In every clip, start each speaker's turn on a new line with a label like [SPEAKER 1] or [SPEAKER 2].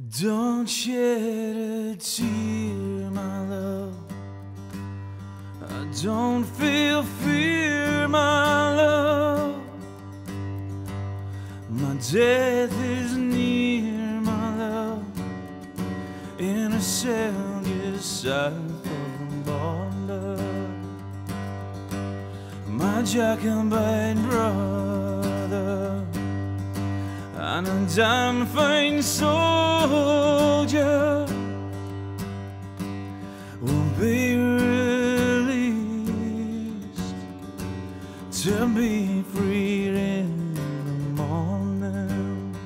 [SPEAKER 1] Don't shed a tear, my love. I don't feel fear, my love. My death is near, my love. In a cell just south of the border. My Jacobite brother and a damn fine soldier will be released to be freed in the morning.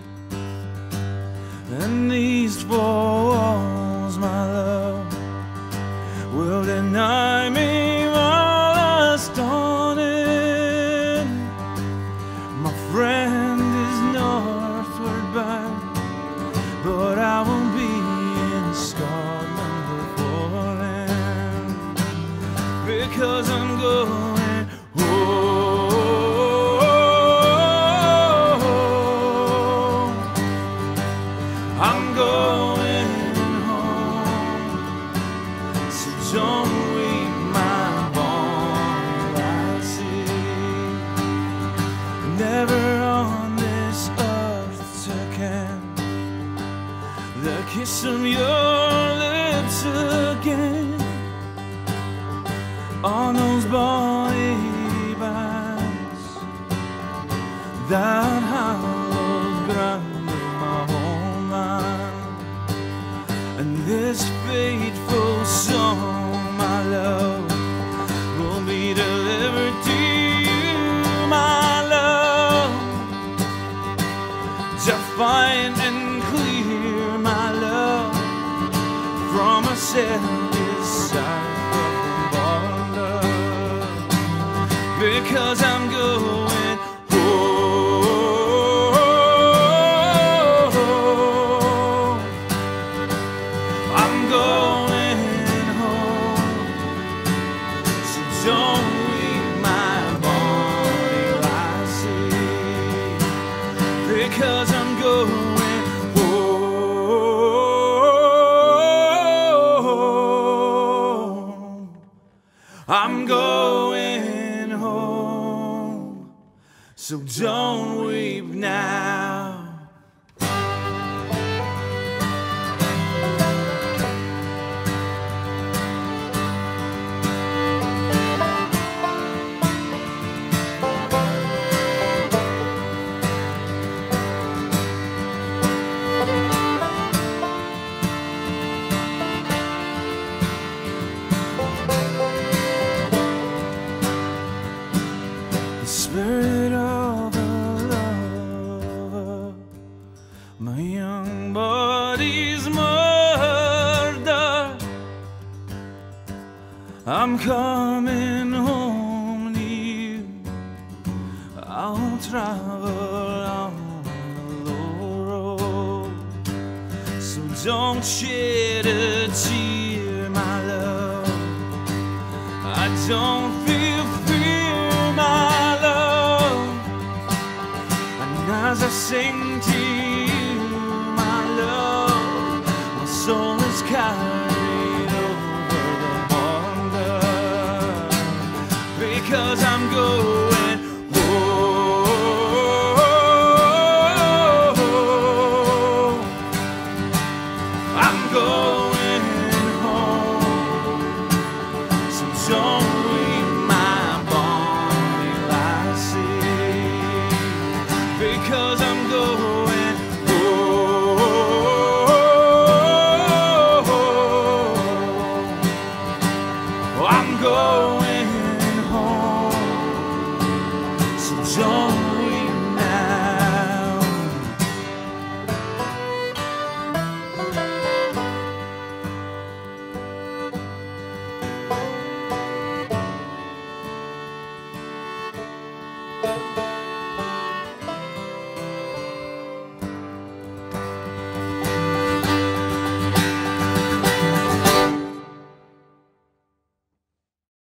[SPEAKER 1] And these four walls, my love, will deny me my last dawning. My friend is northward bound, but I will be in Scotland before then, because I'm going home. I'm going home, so don't weep, my bonny lassie. Never on this earth to ken the kiss of your lips again on those bonny banks, that hallowed ground of my homeland. And this fateful song, my love, will be delivered to you, my love, defiant and clear, my love, from a cell just south of the border, because I'm going home. I'm going home, so don't weep, my bonny lassie, because I'm going home. I'm going home, so don't weep now. The spirit of a lover, my young body's murder. I'm coming home to you. I'll travel on the low road, so don't shed a tear, my love. I don't feel fear, my love. And as I sing to you, my love, my soul is carried over the border, because I'm going home. I'm going home, so don't weep, my bonny lassie, because I'm going home. I'm going home, so don't weep now.